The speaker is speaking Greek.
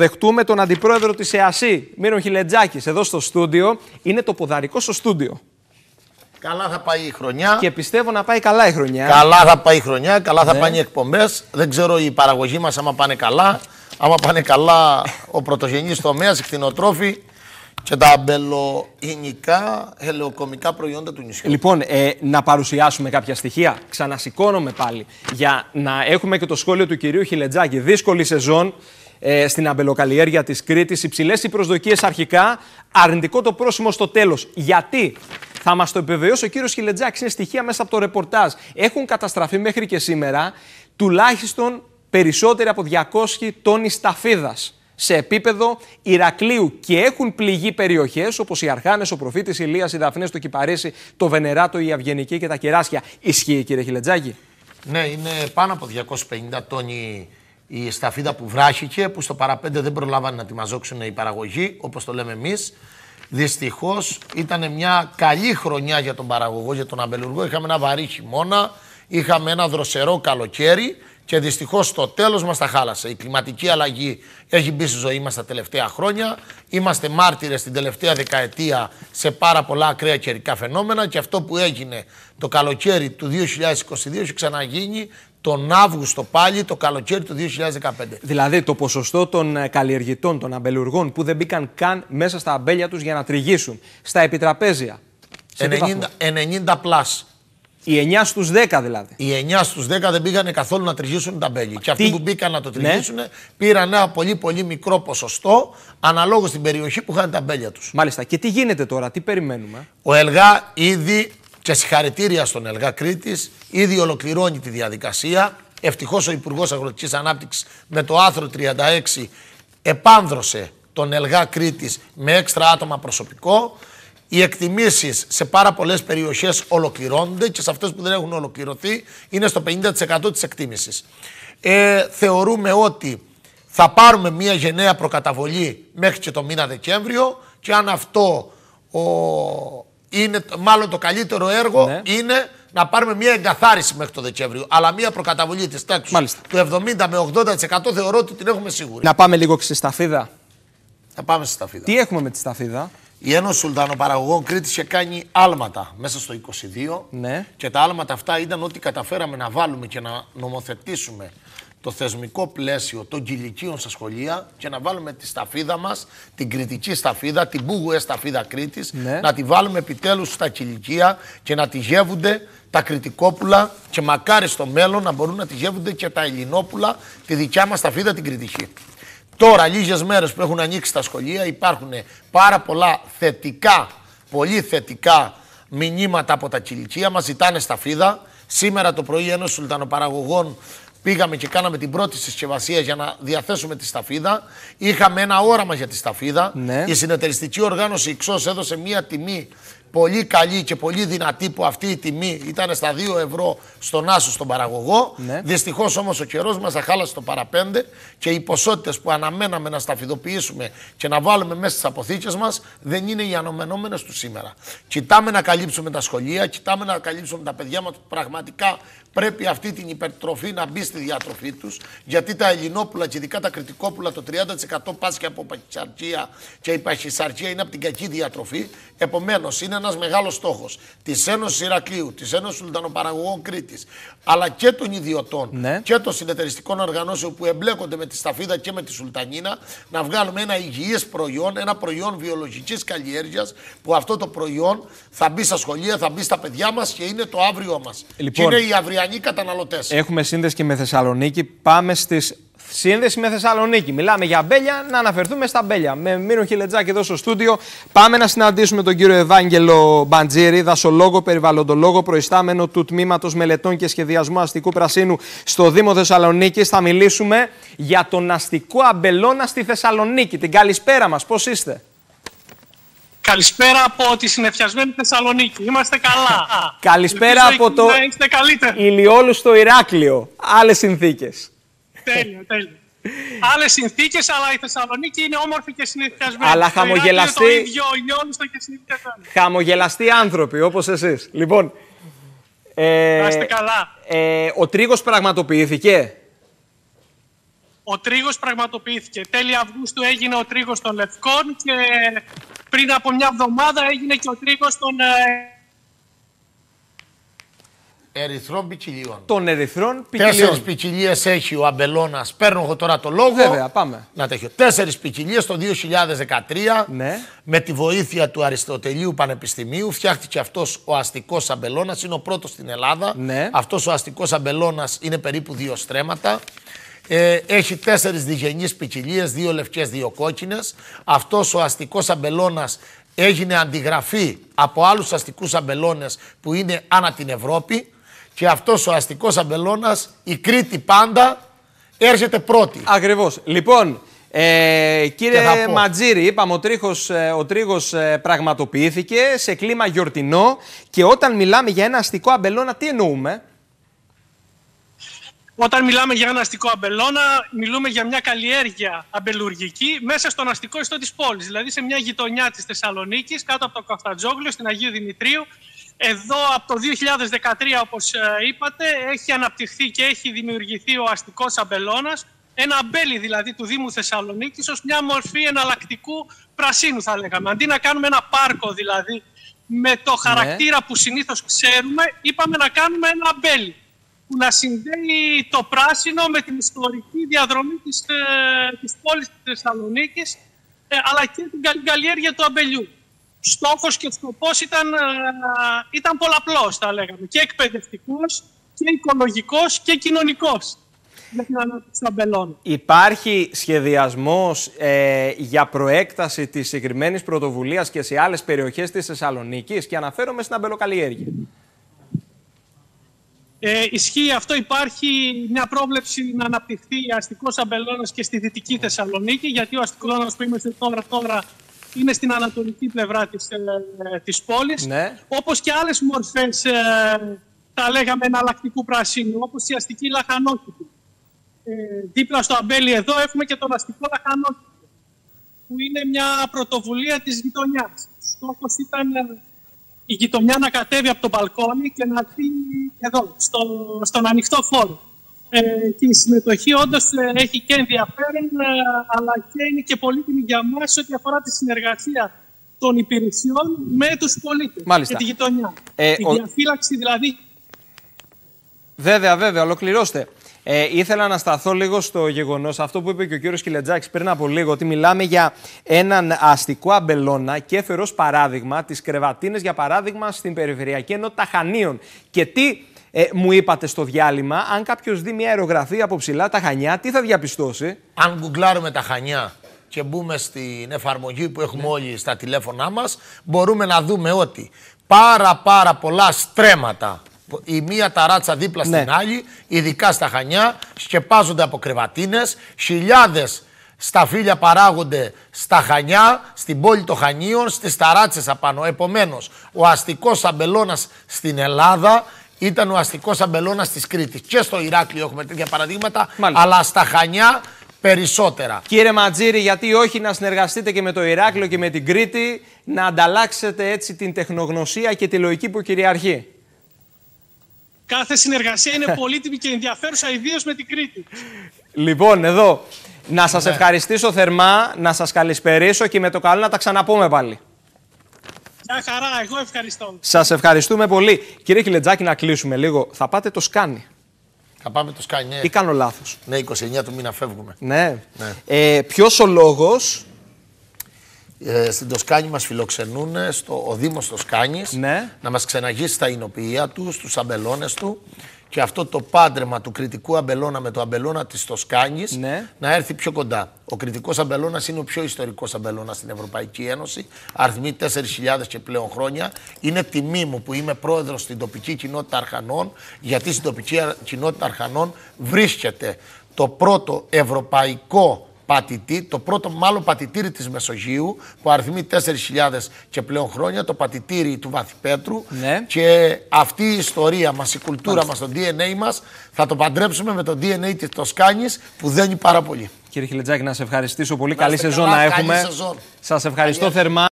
δεχτούμε τον αντιπρόεδρο της ΕΑΣΥ, Μύρο Χιλετζάκης, εδώ στο στούντιο. Είναι το ποδαρικό στο στούντιο. Καλά θα πάει η χρονιά. Και πιστεύω να πάει καλά η χρονιά. Καλά θα πάει η χρονιά, καλά θα πάνε οι εκπομπές. Δεν ξέρω η παραγωγή μας άμα πάνε καλά. Άμα πάνε καλά ο πρωτογενής τομέας, οι κτηνοτρόφοι και τα αμπελοϊνικά, ελαιοκομικά προϊόντα του νησιού. Λοιπόν, να παρουσιάσουμε κάποια στοιχεία. Ξανασηκώνομαι πάλι για να έχουμε και το σχόλιο του κυρίου Χιλετζάκη. Δύσκολη σεζόν στην αμπελοκαλλιέργεια της Κρήτης. Υψηλές οι προσδοκίες αρχικά, αρνητικό το πρόσημο στο τέλος. Γιατί? Θα μας το επιβεβαιώσει ο κύριος Χιλετζάκης. Είναι στοιχεία μέσα από το ρεπορτάζ. Έχουν καταστραφεί μέχρι και σήμερα τουλάχιστον περισσότεροι από 200 τόνοι σταφίδας σε επίπεδο Ηρακλείου και έχουν πληγεί περιοχές όπως οι Αρχάνες, ο Προφήτης Ηλίας, οι Δαφνές, το Κυπαρίσι, το Βενεράτο, η Αυγενική και τα Κεράσια. Ισχύει, κύριε Χιλετζάκη? Ναι, είναι πάνω από 250 τόνοι η σταφίδα που βράχηκε, που στο παραπέντε δεν προλάβανε να τη μαζόξουν οι παραγωγοί, όπως το λέμε εμείς. Δυστυχώς ήταν μια καλή χρονιά για τον παραγωγό, για τον αμπελουργό. Είχαμε ένα βαρύ χειμώνα, είχαμε ένα δροσερό καλοκαίρι και δυστυχώς στο τέλος μας τα χάλασε. Η κλιματική αλλαγή έχει μπει στη ζωή μας τα τελευταία χρόνια. Είμαστε μάρτυρες την τελευταία δεκαετία σε πάρα πολλά ακραία καιρικά φαινόμενα και αυτό που έγινε το καλοκαίρι του 2022 έχει ξαναγίνει τον Αύγουστο πάλι το καλοκαίρι του 2015. Δηλαδή το ποσοστό των καλλιεργητών, των αμπελουργών που δεν μπήκαν καν μέσα στα αμπέλια τους για να τριγύσουν, στα επιτραπέζια. 90 πλάς. Οι 9 στους 10 δηλαδή. Οι 9 στους 10 δεν πήγανε καθόλου να τριγύσουν τα αμπέλια. Και αυτοί που μπήκαν να το τριγύσουν πήραν ένα πολύ μικρό ποσοστό αναλόγως στην περιοχή που είχαν τα αμπέλια τους. Μάλιστα. Και τι γίνεται τώρα, τι περιμένουμε? Ο ΕΛΓΑ ήδη, και συγχαρητήρια στον ΕΛΓΑ Κρήτης, ήδη ολοκληρώνει τη διαδικασία. Ευτυχώς ο Υπουργός Αγροτικής Ανάπτυξης με το άρθρο 36 επάνδρωσε τον ΕΛΓΑ Κρήτης με έξτρα άτομα προσωπικό. Οι εκτιμήσεις σε πάρα πολλές περιοχές ολοκληρώνονται και σε αυτές που δεν έχουν ολοκληρωθεί είναι στο 50% της εκτίμησης. Θεωρούμε ότι θα πάρουμε μια γενναία προκαταβολή μέχρι και το μήνα Δεκέμβριο και αν αυτό είναι μάλλον το καλύτερο έργο είναι να πάρουμε μια εγκαθάριση μέχρι το Δεκέμβριο. Αλλά μια προκαταβολή της τάξης του 70 με 80% θεωρώ ότι την έχουμε σίγουρη. Να πάμε λίγο στη σταφίδα. Θα πάμε στη σταφίδα. Τι έχουμε με τη σταφίδα? Η Ένωση Σουλτανοπαραγωγών Κρήτης είχε κάνει άλματα μέσα στο 22 και τα άλματα αυτά ήταν ότι καταφέραμε να βάλουμε και να νομοθετήσουμε το θεσμικό πλαίσιο των κηλικίων στα σχολεία και να βάλουμε τη σταφίδα μας, την κρητική σταφίδα, την Μπούγουε σταφίδα Κρήτης, να τη βάλουμε επιτέλους στα κηλικία και να τη γεύονται τα κρητικόπουλα και μακάρι στο μέλλον να μπορούν να τη γεύονται και τα ελληνόπουλα, τη δικιά μας σταφίδα την κρητική. Τώρα, λίγες μέρες που έχουν ανοίξει τα σχολεία, υπάρχουν πάρα πολλά θετικά, πολύ θετικά μηνύματα από τα κηλικία. Μας ζητάνε σταφίδα. Σήμερα το πρωί, Ένωση Σουλτανοπαραγωγών, πήγαμε και κάναμε την πρώτη συσκευασία για να διαθέσουμε τη σταφίδα. Είχαμε ένα όραμα για τη σταφίδα. Η συνεταιριστική οργάνωση Ιξός έδωσε μία τιμή πολύ καλή και πολύ δυνατή, που αυτή η τιμή ήταν στα 2 ευρώ στον άσο στον παραγωγό. Δυστυχώς όμως ο καιρός μας τα χάλασε το παραπέντε και οι ποσότητες που αναμέναμε να σταφιδοποιήσουμε και να βάλουμε μέσα στις αποθήκες μας δεν είναι οι αναμενόμενες του σήμερα. Κοιτάμε να καλύψουμε τα σχολεία, κοιτάμε να καλύψουμε τα παιδιά μας που πραγματικά πρέπει αυτή την υπερτροφή να μπει στη διατροφή τους, γιατί τα ελληνόπουλα και ειδικά τα κρητικόπουλα το 30% πάσχει από παχυσαρκία και η παχυσαρκία είναι από την κακή διατροφή. Επομένως, είναι ένας μεγάλος στόχος της Ένωσης Ηρακλείου, της Ένωσης Σουλτανοπαραγωγών Κρήτης, αλλά και των ιδιωτών και των συνεταιριστικών οργανώσεων που εμπλέκονται με τη σταφίδα και με τη σουλτανίνα, να βγάλουμε ένα υγιές προϊόν, ένα προϊόν βιολογικής καλλιέργειας, που αυτό το προϊόν θα μπει στα σχολεία, θα μπει στα παιδιά μας και είναι το αύριό μας. Λοιπόν, και είναι οι αυριανοί καταναλωτές. Έχουμε σύνδεση και με Θεσσαλονίκη. Πάμε στις σύνδεση με Θεσσαλονίκη. Μιλάμε για αμπέλια, να αναφερθούμε στα αμπέλια. Με Μύρο Χιλετζάκη εδώ στο στούντιο. Πάμε να συναντήσουμε τον κύριο Ευάγγελο Μπαντζήρη, δασολόγο, περιβαλλοντολόγο, προϊστάμενο του Τμήματος Μελετών και Σχεδιασμού Αστικού Πρασίνου στο Δήμο Θεσσαλονίκης. Θα μιλήσουμε για τον αστικό αμπελώνα στη Θεσσαλονίκη. Την καλησπέρα μας, πώς είστε? Καλησπέρα από τη συννεφιασμένη Θεσσαλονίκη. Είμαστε καλά. Καλησπέρα από το Ηλιόλου στο Ηράκλειο. Άλλες συνθήκες. Τέλειο, τέλειο. Άλλες συνθήκες, αλλά η Θεσσαλονίκη είναι όμορφη και συννεφιασμένη. Αλλά χαμογελαστοί. Το ίδιο, Ηλιόλουστο και συννεφιασμένη. Χαμογελαστοί άνθρωποι, όπως εσείς. Λοιπόν. Να είστε καλά. Ο τρίγος πραγματοποιήθηκε. Ο τρίγος πραγματοποιήθηκε. Τέλη Αυγούστου έγινε ο τρίγος των Λευκών και πριν από μια εβδομάδα έγινε και ο τρίγος των ερυθρών ποικιλίων. Των ερυθρών ποικιλίων. 4 ποικιλίες έχει ο αμπελώνας. Παίρνω εγώ τώρα το λόγο. Βέβαια, πάμε. Να τα έχω. 4 ποικιλίες το 2013. Ναι. Με τη βοήθεια του Αριστοτελείου Πανεπιστημίου φτιάχτηκε αυτός ο αστικός αμπελώνας. Είναι ο πρώτος στην Ελλάδα. Ναι. Αυτός ο αστικός αμπελώνας είναι περίπου 2 στρέμματα. Έχει 4 διγενείς ποικιλίες, 2 λευκές, 2 κόκκινες. Αυτός ο αστικός αμπελώνας έγινε αντιγραφή από άλλους αστικούς αμπελώνες που είναι ανά την Ευρώπη. Και αυτός ο αστικός αμπελώνας, η Κρήτη πάντα, έρχεται πρώτη. Ακριβώς. Λοιπόν, κύριε Ματζήρη, είπαμε ο τρίγος πραγματοποιήθηκε σε κλίμα γιορτινό και όταν μιλάμε για ένα αστικό αμπελώνα, τι εννοούμε? Όταν μιλάμε για ένα αστικό αμπελώνα, μιλούμε για μια καλλιέργεια αμπελουργική μέσα στον αστικό ιστό της πόλης. Δηλαδή σε μια γειτονιά της Θεσσαλονίκης, κάτω από το Καφτατζόγλιο, στην Αγίου Δημητρίου. Εδώ από το 2013, όπως είπατε, έχει αναπτυχθεί και έχει δημιουργηθεί ο αστικός αμπελώνας. Ένα αμπέλι δηλαδή του Δήμου Θεσσαλονίκης ως μια μορφή εναλλακτικού πρασίνου, θα λέγαμε. Αντί να κάνουμε ένα πάρκο δηλαδή με το χαρακτήρα που συνήθως ξέρουμε, είπαμε να κάνουμε ένα αμπέλι που να συνδέει το πράσινο με την ιστορική διαδρομή της πόλης της Θεσσαλονίκης, αλλά και την καλλιέργεια του αμπελιού. Στόχος και σκοπός ήταν πολλαπλός, θα λέγαμε. Και εκπαιδευτικός, και οικολογικός, και κοινωνικός για την ανάπτυξη του αμπελώνα. Υπάρχει σχεδιασμός για προέκταση της συγκεκριμένης πρωτοβουλίας και σε άλλες περιοχές της Θεσσαλονίκης, και αναφέρομαι στην αμπελοκαλλιέργεια? Ισχύει αυτό. Υπάρχει μια πρόβλεψη να αναπτυχθεί αστικός αμπελώνας και στη Δυτική Θεσσαλονίκη, γιατί ο αστικός αμπελώνας που είμαστε τώρα είναι στην ανατολική πλευρά της πόλης. Ναι. Όπως και άλλες μορφές, θα λέγαμε, εναλλακτικού πρασίνου, όπως η αστική λαχανόκηπη. Δίπλα στο αμπέλι εδώ έχουμε και τον αστικό λαχανόκηπη, που είναι μια πρωτοβουλία της γειτονιάς. Στόχος ήταν η γειτονιά να κατέβει από το μπαλκόνι και να έρθει εδώ, στον ανοιχτό χώρο. Και η συμμετοχή όντως έχει και ενδιαφέρον, αλλά και είναι και πολύτιμη για μας ό,τι αφορά τη συνεργασία των υπηρεσιών με τους πολίτες. Μάλιστα. Και τη γειτονιά. Τη διαφύλαξη δηλαδή. Βέβαια, ολοκληρώστε. Ήθελα να σταθώ λίγο στο γεγονός, αυτό που είπε και ο κύριος Χιλετζάκης πριν από λίγο, ότι μιλάμε για έναν αστικό αμπελώνα και έφερε ως παράδειγμα τις κρεβατίνες, για παράδειγμα, στην περιφερειακή ενότητα Χανίων. Και τι μου είπατε στο διάλειμμα, αν κάποιος δει μια αερογραφία από ψηλά τα Χανιά, τι θα διαπιστώσει? Αν γκουγκλάρουμε τα Χανιά και μπούμε στην εφαρμογή που έχουμε όλοι στα τηλέφωνά μας, μπορούμε να δούμε ότι πάρα πολλά στρέμματα, η μία ταράτσα δίπλα στην άλλη, ειδικά στα Χανιά, σκεπάζονται από κρεβατίνες, χιλιάδες σταφύλια παράγονται στα Χανιά, στην πόλη των Χανίων, στις ταράτσες απάνω. Επομένως, ο αστικός αμπελώνας στην Ελλάδα ήταν ο αστικός αμπελώνας της Κρήτης. Και στο Ηράκλειο έχουμε τέτοια παραδείγματα, αλλά στα Χανιά περισσότερα. Κύριε Ματζήρη, γιατί όχι να συνεργαστείτε και με το Ηράκλειο και με την Κρήτη, να ανταλλάξετε έτσι την τεχνογνωσία και τη λογική που κυριαρχεί? Κάθε συνεργασία είναι πολύτιμη και ενδιαφέρουσα, ιδίως με την Κρήτη. Λοιπόν, εδώ να σας ευχαριστήσω θερμά, να σας καλησπερίσω και με το καλό να τα ξαναπούμε πάλι. Μια χαρά, εγώ ευχαριστώ. Σας ευχαριστούμε πολύ. Κύριε Χιλετζάκη, να κλείσουμε λίγο. Θα πάτε το Σκάνι? Θα πάμε το Σκάνι, ναι. Ή κάνω λάθος? Ναι, 29 του μήνα φεύγουμε. Ναι. Ποιος ο λόγος? Στην Τοσκάνη μας φιλοξενούν, ο Δήμος Τοσκάνης, να μας ξεναγήσει στα εινοποιεία του, στους αμπελώνες του, και αυτό το πάντρεμα του κρητικού αμπελώνα με το αμπελώνα της Τοσκάνης να έρθει πιο κοντά. Ο κρητικός αμπελώνας είναι ο πιο ιστορικός αμπελώνας στην Ευρωπαϊκή Ένωση, αριθμεί 4.000 και πλέον χρόνια. Είναι τιμή μου που είμαι πρόεδρος στην τοπική κοινότητα Αρχανών, γιατί στην τοπική κοινότητα Αρχανών βρίσκεται το πρώτο ευρωπαϊκό πατητή, το πρώτο μάλλον πατητήρι της Μεσογείου, που αριθμεί 4.000 και πλέον χρόνια, το πατητήρι του Βαθυπέτρου. Και αυτή η ιστορία μας, η κουλτούρα μας, το DNA μας, θα το παντρέψουμε με το DNA της Τοσκάνης, που δένει πάρα πολύ. Κύριε Χιλετζάκη, να σε ευχαριστήσω πολύ. Καλή σεζόν να έχουμε. Σας ευχαριστώ θερμά.